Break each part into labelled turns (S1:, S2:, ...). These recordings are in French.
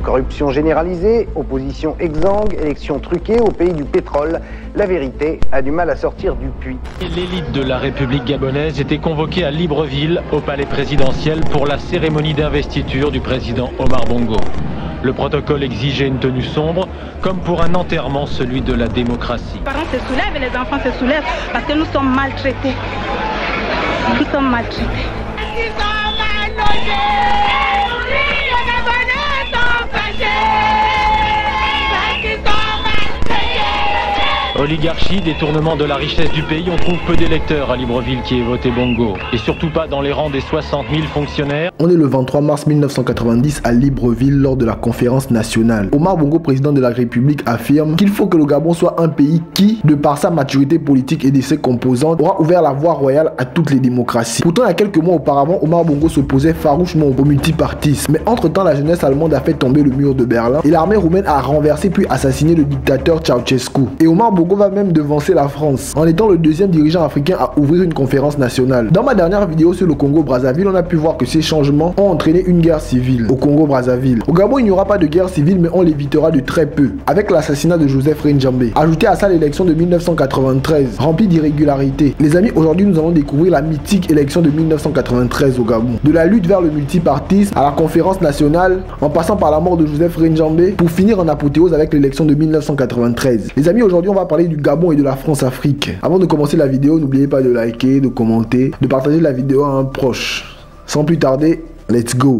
S1: Corruption généralisée, opposition exsangue, élections truquées au pays du pétrole. La vérité a du mal à sortir du puits.
S2: L'élite de la République gabonaise était convoquée à Libreville, au palais présidentiel, pour la cérémonie d'investiture du président Omar Bongo. Le protocole exigeait une tenue sombre, comme pour un enterrement, celui de la démocratie.
S3: Les parents se soulèvent et les enfants se soulèvent parce que nous sommes maltraités. Nous sommes maltraités. Ils sont mal logés. Oui, les Gabonais sont fâchés.
S2: Oligarchie, détournement de la richesse du pays, on trouve peu d'électeurs à Libreville qui aient voté Bongo. Et surtout pas dans les rangs des 60 000 fonctionnaires.
S4: On est le 23 mars 1990 à Libreville lors de la conférence nationale. Omar Bongo, président de la République, affirme qu'il faut que le Gabon soit un pays qui, de par sa maturité politique et de ses composantes, aura ouvert la voie royale à toutes les démocraties. Pourtant, il y a quelques mois auparavant, Omar Bongo s'opposait farouchement au multipartisme. Mais entre-temps, la jeunesse allemande a fait tomber le mur de Berlin et l'armée roumaine a renversé puis assassiné le dictateur Ceausescu. Et Omar Bongo va même devancer la France en étant le deuxième dirigeant africain à ouvrir une conférence nationale. Dans ma dernière vidéo sur le Congo-Brazzaville, on a pu voir que ces changements ont entraîné une guerre civile au Congo-Brazzaville. Au Gabon, il n'y aura pas de guerre civile, mais on l'évitera de très peu avec l'assassinat de Joseph Rindjambé. Ajoutez à ça l'élection de 1993, remplie d'irrégularités. Les amis, aujourd'hui nous allons découvrir la mythique élection de 1993 au Gabon. De la lutte vers le multipartisme à la conférence nationale, en passant par la mort de Joseph Rindjambé, pour finir en apothéose avec l'élection de 1993. Les amis, aujourd'hui on va parler du Gabon et de la France-Afrique. Avant de commencer la vidéo, n'oubliez pas de liker, de commenter, de partager la vidéo à un proche. Sans plus tarder, let's go!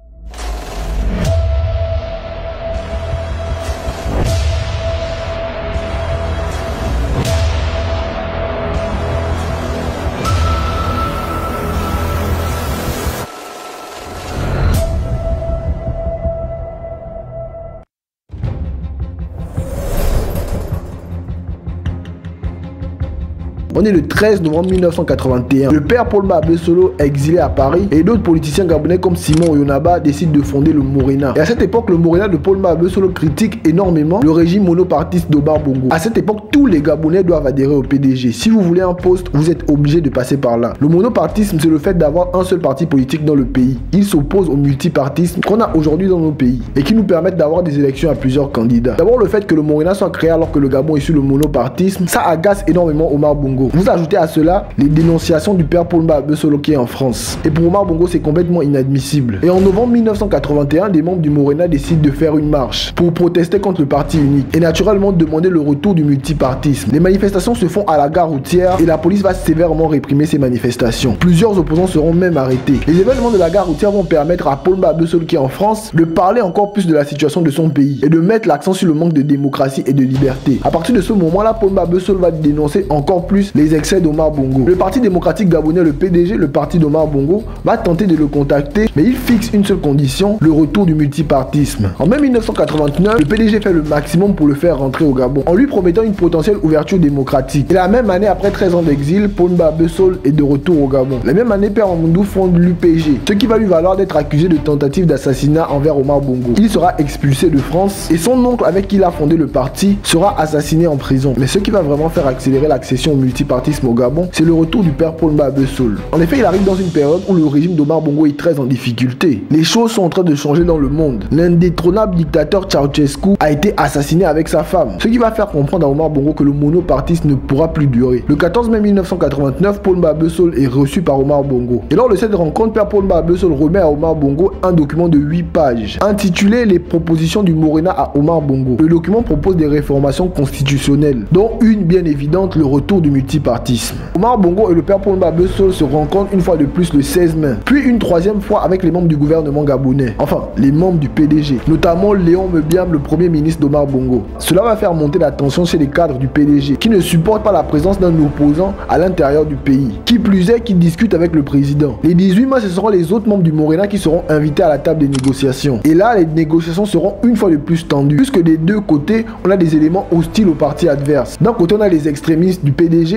S4: On est le 13 novembre 1981. Le père Paul Mahabe Solo est exilé à Paris et d'autres politiciens gabonais comme Simon Oyonaba décident de fonder le Morena. Et à cette époque, le Morena de Paul Mahabe Solo critique énormément le régime monopartiste d'Omar Bongo. À cette époque, tous les Gabonais doivent adhérer au PDG. Si vous voulez un poste, vous êtes obligé de passer par là. Le monopartisme, c'est le fait d'avoir un seul parti politique dans le pays. Il s'oppose au multipartisme qu'on a aujourd'hui dans nos pays et qui nous permettent d'avoir des élections à plusieurs candidats. D'abord, le fait que le Morena soit créé alors que le Gabon est sur le monopartisme, ça agace énormément Omar Bongo. Vous ajoutez à cela les dénonciations du père Paul Mahabe Solo qui est en France. Et pour Omar Bongo, c'est complètement inadmissible. Et en novembre 1981, des membres du Morena décident de faire une marche pour protester contre le parti unique et naturellement demander le retour du multipartisme. Les manifestations se font à la gare routière et la police va sévèrement réprimer ces manifestations. Plusieurs opposants seront même arrêtés. Les événements de la gare routière vont permettre à Paul Mahabe Solo qui est en France de parler encore plus de la situation de son pays et de mettre l'accent sur le manque de démocratie et de liberté. À partir de ce moment-là, Paul Mahabe Solo va dénoncer encore plus les excès d'Omar Bongo. Le Parti démocratique gabonais, le PDG, le parti d'Omar Bongo, va tenter de le contacter, mais il fixe une seule condition, le retour du multipartisme. En mai 1989, le PDG fait le maximum pour le faire rentrer au Gabon, en lui promettant une potentielle ouverture démocratique. Et la même année, après 13 ans d'exil, Paul Mahabe Solo est de retour au Gabon. La même année, Père Amadou fonde l'UPG, ce qui va lui valoir d'être accusé de tentative d'assassinat envers Omar Bongo. Il sera expulsé de France et son oncle avec qui il a fondé le parti sera assassiné en prison. Mais ce qui va vraiment faire accélérer l'accession au multipartisme au Gabon, c'est le retour du père Paul Mahabe Solo. En effet, il arrive dans une période où le régime d'Omar Bongo est très en difficulté. Les choses sont en train de changer dans le monde. L'indétrônable dictateur Ceausescu a été assassiné avec sa femme, ce qui va faire comprendre à Omar Bongo que le monopartisme ne pourra plus durer. Le 14 mai 1989, Paul Mahabe Solo est reçu par Omar Bongo. Et lors de cette rencontre, père Paul Mahabe Solo remet à Omar Bongo un document de 8 pages intitulé Les propositions du Morena à Omar Bongo. Le document propose des réformations constitutionnelles, dont une bien évidente, le retour du multipartisme. Omar Bongo et le père Paul Mahabe Solo se rencontrent une fois de plus le 16 mai, puis une troisième fois avec les membres du gouvernement gabonais, enfin les membres du PDG, notamment Léon Mebiam, le premier ministre d'Omar Bongo. Cela va faire monter la tension chez les cadres du PDG qui ne supportent pas la présence d'un opposant à l'intérieur du pays, qui plus est qui discute avec le président. Les 18 mai, ce seront les autres membres du Morena qui seront invités à la table des négociations. Et là, les négociations seront une fois de plus tendues, puisque des deux côtés, on a des éléments hostiles au parti adverse. D'un côté, on a les extrémistes du PDG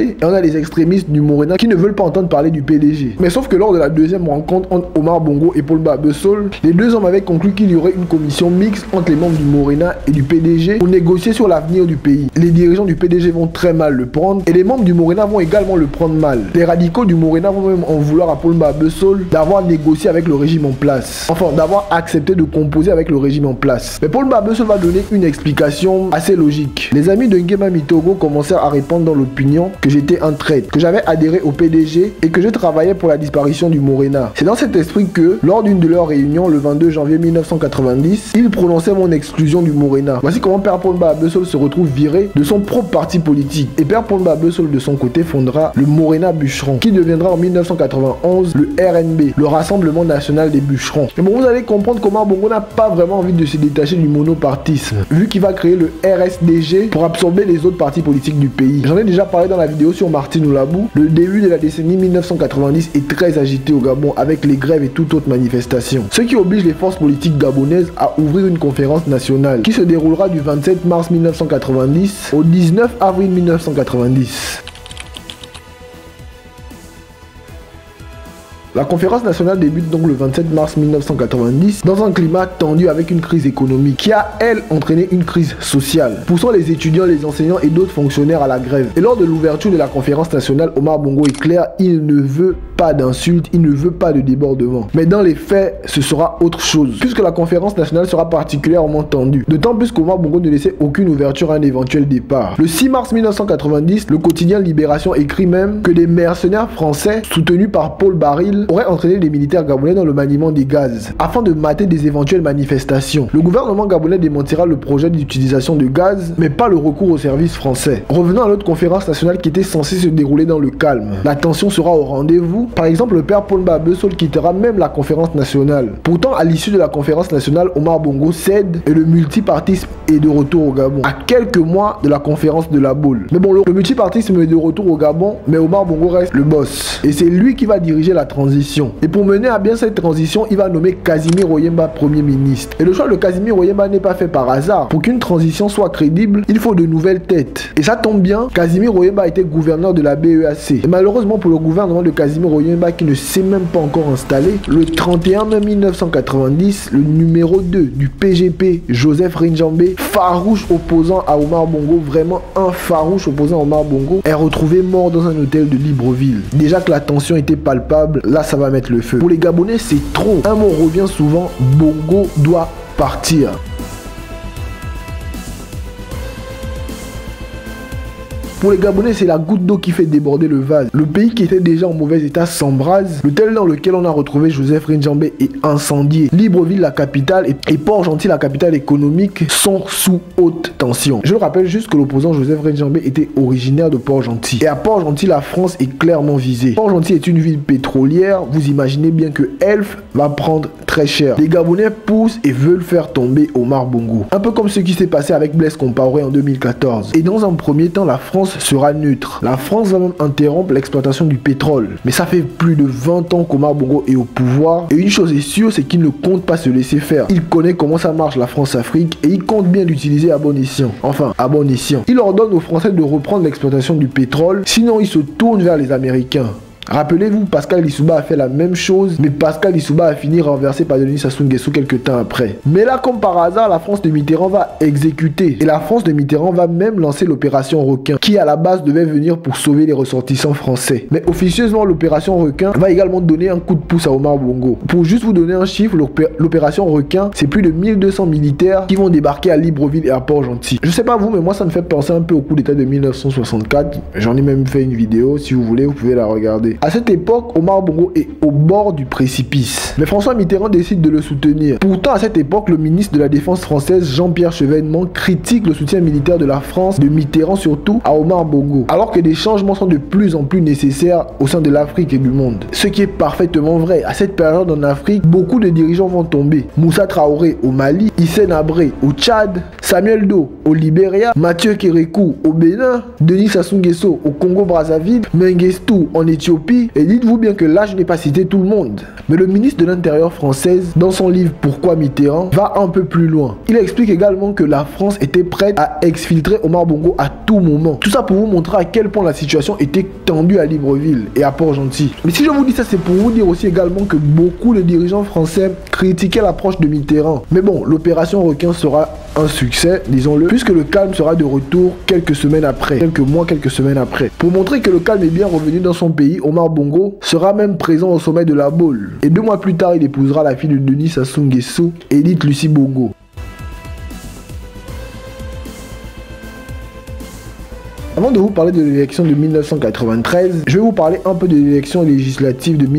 S4: et on a les extrémistes du Morena qui ne veulent pas entendre parler du PDG. Mais sauf que lors de la deuxième rencontre entre Omar Bongo et Paul Babesol, les deux hommes avaient conclu qu'il y aurait une commission mixte entre les membres du Morena et du PDG pour négocier sur l'avenir du pays. Les dirigeants du PDG vont très mal le prendre et les membres du Morena vont également le prendre mal. Les radicaux du Morena vont même en vouloir à Paul Babesol d'avoir négocié avec le régime en place. Enfin, d'avoir accepté de composer avec le régime en place. Mais Paul Babesol va donner une explication assez logique. Les amis de Nguema Mitogo commencèrent à répandre dans l'opinion que j'étais un traître, que j'avais adhéré au PDG et que je travaillais pour la disparition du Morena. C'est dans cet esprit que, lors d'une de leurs réunions le 22 janvier 1990, ils prononçaient mon exclusion du Morena. Voici comment Père Paul Babesol se retrouve viré de son propre parti politique. Et Père Paul Babesol de son côté fondera le Morena Bûcheron, qui deviendra en 1991 le RNB, le Rassemblement National des Bûcherons. Et bon, vous allez comprendre comment Bongo n'a pas vraiment envie de se détacher du monopartisme, vu qu'il va créer le RSDG pour absorber les autres partis politiques du pays. J'en ai déjà parlé dans la vidéo sur Martin Oulabou. Le début de la décennie 1990 est très agité au Gabon avec les grèves et toute autre manifestation. Ce qui oblige les forces politiques gabonaises à ouvrir une conférence nationale qui se déroulera du 27 mars 1990 au 19 avril 1990. La conférence nationale débute donc le 27 mars 1990 dans un climat tendu avec une crise économique qui a, elle, entraîné une crise sociale, poussant les étudiants, les enseignants et d'autres fonctionnaires à la grève. Et lors de l'ouverture de la conférence nationale, Omar Bongo est clair, il ne veut pas d'insultes, il ne veut pas de débordement. Mais dans les faits, ce sera autre chose, puisque la conférence nationale sera particulièrement tendue. D'autant plus qu'Omar Bongo ne laissait aucune ouverture à un éventuel départ. Le 6 mars 1990, le quotidien Libération écrit même que des mercenaires français, soutenus par Paul Baril, auraient entraîné les militaires gabonais dans le maniement des gaz, afin de mater des éventuelles manifestations. Le gouvernement gabonais démentira le projet d'utilisation de gaz, mais pas le recours aux services français. Revenons à l'autre conférence nationale qui était censée se dérouler dans le calme. La tension sera au rendez-vous. Par exemple, le père Paul Babesol quittera même la conférence nationale. Pourtant, à l'issue de la conférence nationale, Omar Bongo cède et le multipartisme est de retour au Gabon, à quelques mois de la conférence de la Baule. Mais bon, le multipartisme est de retour au Gabon, mais Omar Bongo reste le boss. Et c'est lui qui va diriger la transition. Et pour mener à bien cette transition, il va nommer Casimir Oyemba Premier ministre. Et le choix de Casimir Oyemba n'est pas fait par hasard. Pour qu'une transition soit crédible, il faut de nouvelles têtes. Et ça tombe bien, Casimir Oyemba était gouverneur de la BEAC. Et malheureusement pour le gouvernement de Casimir Oyemba qui ne s'est même pas encore installé, le 31 mai 1990, le numéro 2 du PGP, Joseph Rinjambé, farouche opposant à Omar Bongo, vraiment un farouche opposant à Omar Bongo, est retrouvé mort dans un hôtel de Libreville. Déjà que la tension était palpable, là ça va mettre le feu. Pour les Gabonais, c'est trop. Un mot revient souvent, Bongo doit partir. Pour les Gabonais, c'est la goutte d'eau qui fait déborder le vase. Le pays qui était déjà en mauvais état s'embrase. L'hôtel dans lequel on a retrouvé Joseph Rinjambé est incendié. Libreville, la capitale, et Port-Gentil, la capitale économique, sont sous haute tension. Je le rappelle juste que l'opposant Joseph Rinjambé était originaire de Port-Gentil. Et à Port-Gentil, la France est clairement visée. Port-Gentil est une ville pétrolière. Vous imaginez bien que Elf va prendre très cher. Les Gabonais poussent et veulent faire tomber Omar Bongo. Un peu comme ce qui s'est passé avec Blaise Compaoré en 2014. Et dans un premier temps, la France sera neutre. La France va même interrompre l'exploitation du pétrole. Mais ça fait plus de 20 ans qu'Omar Bongo est au pouvoir. Et une chose est sûre, c'est qu'il ne compte pas se laisser faire. Il connaît comment ça marche la France-Afrique et il compte bien l'utiliser à bon escient. Enfin, à bon escient. Il ordonne aux Français de reprendre l'exploitation du pétrole, sinon il se tourne vers les Américains. Rappelez-vous, Pascal Lissouba a fait la même chose, mais Pascal Lissouba a fini renversé par Denis Sassou Nguesso quelques temps après. Mais là, comme par hasard, la France de Mitterrand va exécuter. Et la France de Mitterrand va même lancer l'opération Requin, qui à la base devait venir pour sauver les ressortissants français. Mais officieusement, l'opération Requin va également donner un coup de pouce à Omar Bongo. Pour juste vous donner un chiffre, l'opération Requin, c'est plus de 1200 militaires qui vont débarquer à Libreville et à Port-Gentil. Je sais pas vous, mais moi ça me fait penser un peu au coup d'état de 1964. J'en ai même fait une vidéo, si vous voulez, vous pouvez la regarder. À cette époque, Omar Bongo est au bord du précipice. Mais François Mitterrand décide de le soutenir. Pourtant, à cette époque, le ministre de la Défense française, Jean-Pierre Chevènement, critique le soutien militaire de la France, de Mitterrand surtout, à Omar Bongo. Alors que des changements sont de plus en plus nécessaires au sein de l'Afrique et du monde. Ce qui est parfaitement vrai. À cette période en Afrique, beaucoup de dirigeants vont tomber. Moussa Traoré au Mali, Hissène Habré au Tchad, Samuel Doe au Libéria, Mathieu Kérékou au Bénin, Denis Sassou Nguesso au Congo-Brazzaville, Mengistu en Éthiopie, copie. Et dites-vous bien que là, je n'ai pas cité tout le monde. Mais le ministre de l'Intérieur française, dans son livre Pourquoi Mitterrand, va un peu plus loin. Il explique également que la France était prête à exfiltrer Omar Bongo à tout moment. Tout ça pour vous montrer à quel point la situation était tendue à Libreville et à Port-Gentil. Mais si je vous dis ça, c'est pour vous dire aussi également que beaucoup de dirigeants français critiquaient l'approche de Mitterrand. Mais bon, l'opération Requin sera un succès, disons-le, puisque le calme sera de retour quelques semaines après, quelques mois, quelques semaines après. Pour montrer que le calme est bien revenu dans son pays, Omar Bongo sera même présent au sommet de la Baule. Et 2 mois plus tard, il épousera la fille de Denis Sassou Nguesso, Edith Lucie Bongo. Avant de vous parler de l'élection de 1993, je vais vous parler un peu de l'élection législative de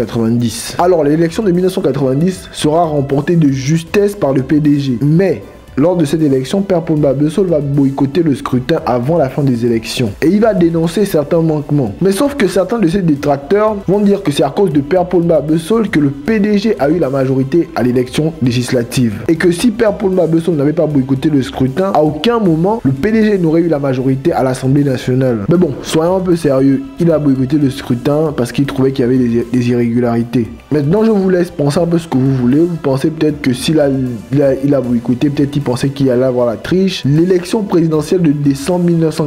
S4: 1990. Alors, l'élection de 1990 sera remportée de justesse par le PDG, mais lors de cette élection, Père Paul Mabeusseul va boycotter le scrutin avant la fin des élections. Et il va dénoncer certains manquements. Mais sauf que certains de ses détracteurs vont dire que c'est à cause de Père Paul Mabeusseul que le PDG a eu la majorité à l'élection législative. Et que si Père Paul Mabeusseul n'avait pas boycotté le scrutin, à aucun moment, le PDG n'aurait eu la majorité à l'Assemblée nationale. Mais bon, soyons un peu sérieux. Il a boycotté le scrutin parce qu'il trouvait qu'il y avait des irrégularités. Maintenant, je vous laisse penser un peu ce que vous voulez. Vous pensez peut-être que s'il a boycotté, peut-être il pensait qu'il allait avoir la triche. L'élection présidentielle de décembre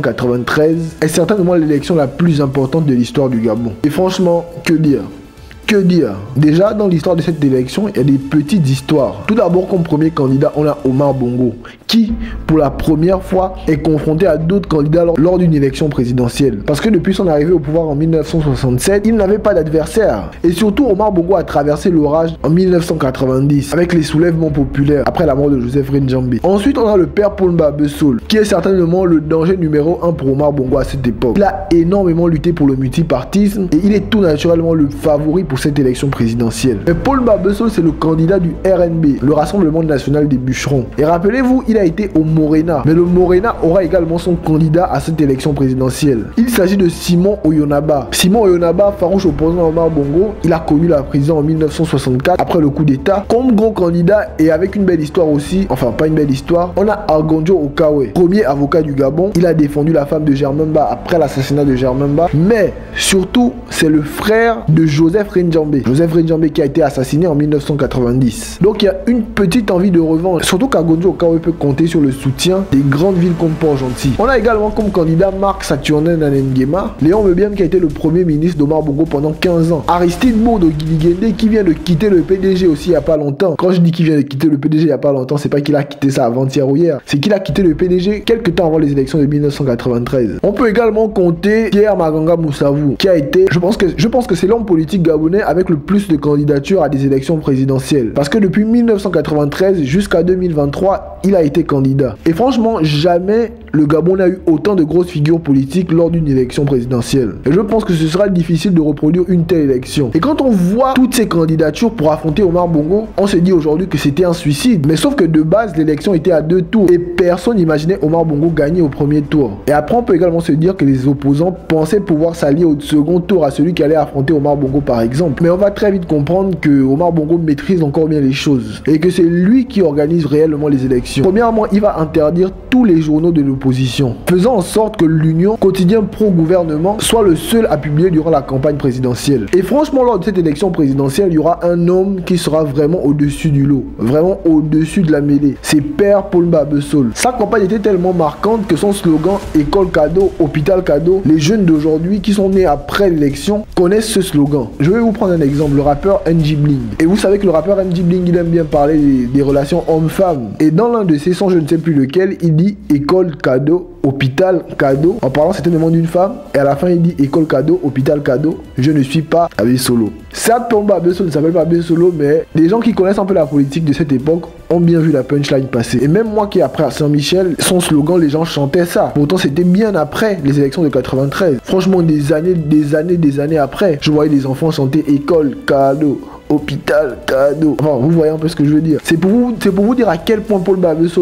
S4: 1993 est certainement l'élection la plus importante de l'histoire du Gabon. Et franchement, que dire ? Que dire? Déjà, dans l'histoire de cette élection, il y a des petites histoires. Tout d'abord, comme premier candidat, on a Omar Bongo, qui, pour la première fois, est confronté à d'autres candidats lors d'une élection présidentielle. Parce que depuis son arrivée au pouvoir en 1967, il n'avait pas d'adversaire. Et surtout, Omar Bongo a traversé l'orage en 1990, avec les soulèvements populaires, après la mort de Joseph Renjambe. Ensuite, on a le père Paul Mabeusseul, qui est certainement le danger numéro 1 pour Omar Bongo à cette époque. Il a énormément lutté pour le multipartisme, et il est tout naturellement le favori pour cette élection présidentielle. Mais Paul Mabeusseul, c'est le candidat du RNB, le Rassemblement national des bûcherons. Et rappelez-vous, il a été au Morena. Mais le Morena aura également son candidat à cette élection présidentielle. Il s'agit de Simon Oyonaba. Simon Oyonaba, farouche opposant à Omar Bongo, il a connu la prison en 1964 après le coup d'état. Comme gros candidat et avec une belle histoire aussi, enfin pas une belle histoire, on a Argonjo Okawe, premier avocat du Gabon. Il a défendu la femme de Germain Ba après l'assassinat de Germain Ba. Mais surtout, c'est le frère de Joseph Renjambe. Joseph Renjambe qui a été assassiné en 1990. Donc il y a une petite envie de revanche. Surtout qu'Argonjo Okawe peut compter sur le soutien des grandes villes comme Port-Gentil. On a également comme candidat Marc Saturnin Nanengema, Léon Mebiam qui a été le premier ministre d'Omar Bongo pendant 15 ans. Aristide Bourdo Guiligende qui vient de quitter le PDG aussi il n'y a pas longtemps. Quand je dis qu'il vient de quitter le PDG il n'y a pas longtemps, c'est pas qu'il a quitté ça avant-hier ou hier. C'est qu'il a quitté le PDG quelques temps avant les élections de 1993. On peut également compter Pierre Maganga Moussavou qui a été, je pense que c'est l'homme politique gabonais avec le plus de candidatures à des élections présidentielles. Parce que depuis 1993 jusqu'à 2023, il a été candidat. Et franchement, jamais le Gabon n'a eu autant de grosses figures politiques lors d'une élection présidentielle. Et je pense que ce sera difficile de reproduire une telle élection. Et quand on voit toutes ces candidatures pour affronter Omar Bongo, on se dit aujourd'hui que c'était un suicide. Mais sauf que de base, l'élection était à 2 tours. Et personne n'imaginait Omar Bongo gagner au premier tour. Et après, on peut également se dire que les opposants pensaient pouvoir s'allier au second tour à celui qui allait affronter Omar Bongo par exemple. Mais on va très vite comprendre que Omar Bongo maîtrise encore bien les choses. Et que c'est lui qui organise réellement les élections. Premièrement, il va interdire tous les journaux de l'opposition, faisant en sorte que l'Union, quotidien pro-gouvernement, soit le seul à publier durant la campagne présidentielle. Et franchement, lors de cette élection présidentielle, il y aura un homme qui sera vraiment au-dessus du lot, vraiment au-dessus de la mêlée. C'est Père Paul Mabeusseul. Sa campagne était tellement marquante que son slogan « École cadeau, hôpital cadeau », les jeunes d'aujourd'hui qui sont nés après l'élection connaissent ce slogan. Je vais vous prendre un exemple, le rappeur NG Bling. Et vous savez que le rappeur NG Bling, il aime bien parler des relations hommes-femmes. Et dans l'un de ses sons, je ne sais plus lequel, il dit « École cadeau, hôpital cadeau », en parlant certainement d'une femme, et à la fin il dit école cadeau, hôpital cadeau, je ne suis pas Abbé Solo. Ça tombe Abbé Solo, ne s'appelle pas Abbé Solo, mais les gens qui connaissent un peu la politique de cette époque ont bien vu la punchline passer. Et même moi qui après à Saint-Michel, son slogan, les gens chantaient ça. Pourtant c'était bien après les élections de 93. Franchement des années après, je voyais les enfants chanter école cadeau, hôpital cadeau. Enfin, vous voyez un peu ce que je veux dire. C'est pour vous dire à quel point Paul Mabeusseul a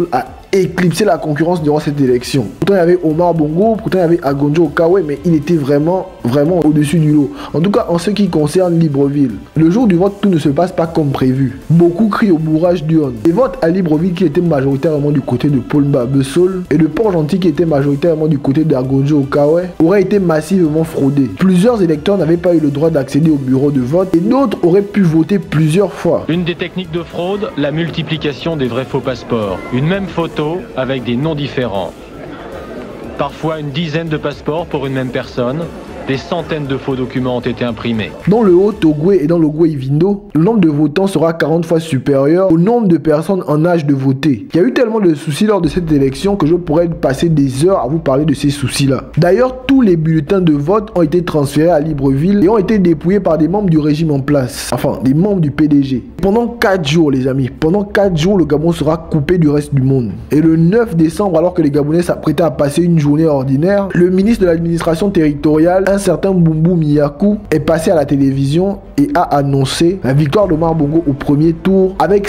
S4: éclipsé la concurrence durant cette élection. Pourtant il y avait Omar Bongo, pourtant il y avait Agonjo Okawe, mais il était vraiment au-dessus du lot. En tout cas en ce qui concerne Libreville. Le jour du vote, tout ne se passe pas comme prévu. Beaucoup crient au bourrage d'urne. Les votes à Libreville qui étaient majoritairement du côté de Paul Mbabesole et de Port-Gentil qui était majoritairement du côté d'Agonjo Okawe auraient été massivement fraudés. Plusieurs électeurs n'avaient pas eu le droit d'accéder au bureau de vote et d'autres auraient pu voter plusieurs fois.
S2: Une des techniques de fraude, la multiplication des vrais faux passeports. Une même photo avec des noms différents. Parfois une dizaine de passeports pour une même personne. Des centaines de faux documents ont été imprimés.
S4: Dans le Haut-Ogooué et dans le Ogooué-Ivindo, le nombre de votants sera 40 fois supérieur au nombre de personnes en âge de voter. Il y a eu tellement de soucis lors de cette élection que je pourrais passer des heures à vous parler de ces soucis-là. D'ailleurs, tous les bulletins de vote ont été transférés à Libreville et ont été dépouillés par des membres du régime en place. Enfin, des membres du PDG. Pendant 4 jours, les amis, pendant 4 jours, le Gabon sera coupé du reste du monde. Et le 9 décembre, alors que les Gabonais s'apprêtaient à passer une journée ordinaire, le ministre de l'administration territoriale, un certain Boumou Miyakou, est passé à la télévision et a annoncé la victoire d'Omar Bongo au premier tour avec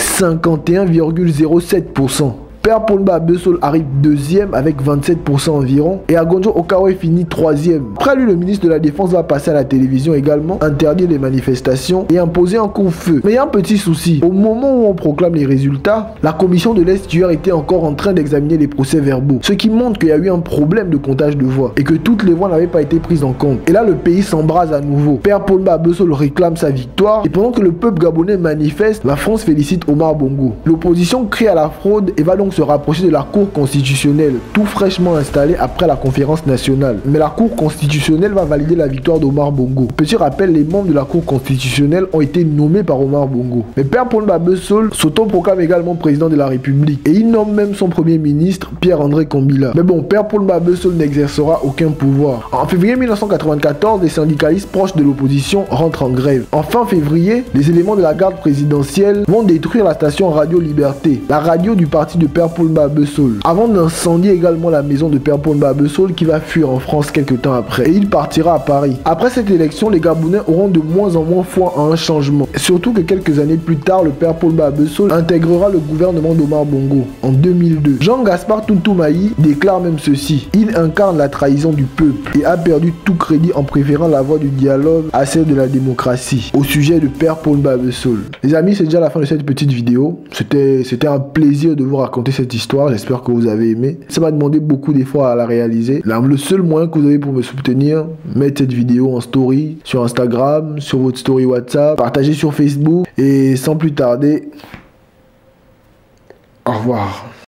S4: 51,07%. Père Paul Mbabesole arrive deuxième avec 27% environ et Agonjo Okawe finit troisième. Après lui, le ministre de la Défense va passer à la télévision également, interdire les manifestations et imposer un couvre-feu. Mais il y a un petit souci. Au moment où on proclame les résultats, la commission de l'estuaire était encore en train d'examiner les procès-verbaux, ce qui montre qu'il y a eu un problème de comptage de voix et que toutes les voix n'avaient pas été prises en compte. Et là, le pays s'embrase à nouveau. Père Paul Mbabesole réclame sa victoire et pendant que le peuple gabonais manifeste, la France félicite Omar Bongo. L'opposition crie à la fraude et va donc se rapprocher de la Cour constitutionnelle, tout fraîchement installée après la conférence nationale. Mais la Cour constitutionnelle va valider la victoire d'Omar Bongo. Petit rappel, les membres de la Cour constitutionnelle ont été nommés par Omar Bongo. Mais Père Paul Mbabesole s'autoproclame également président de la République et il nomme même son premier ministre, Pierre-André Kombila. Mais bon, Père Paul Mbabesole n'exercera aucun pouvoir. En février 1994, les syndicalistes proches de l'opposition rentrent en grève. En fin février, les éléments de la garde présidentielle vont détruire la station Radio Liberté, la radio du parti de Père Paul Mbabesole, avant d'incendier également la maison de Père Paul Mbabesole qui va fuir en France quelques temps après. Et il partira à Paris. Après cette élection, les Gabonais auront de moins en moins foi en un changement. Surtout que quelques années plus tard, le Père Paul Mbabesole intégrera le gouvernement d'Omar Bongo en 2002. Jean-Gaspard Tuntoumaï déclare même ceci: il incarne la trahison du peuple et a perdu tout crédit en préférant la voie du dialogue à celle de la démocratie. Au sujet de Père Paul Mbabesole. Les amis, c'est déjà la fin de cette petite vidéo. C'était un plaisir de vous raconter cette histoire. J'espère que vous avez aimé. Ça m'a demandé beaucoup d'efforts à la réaliser. Le seul moyen que vous avez pour me soutenir, mettre cette vidéo en story sur Instagram, sur votre story WhatsApp, partager sur Facebook et sans plus tarder, au revoir.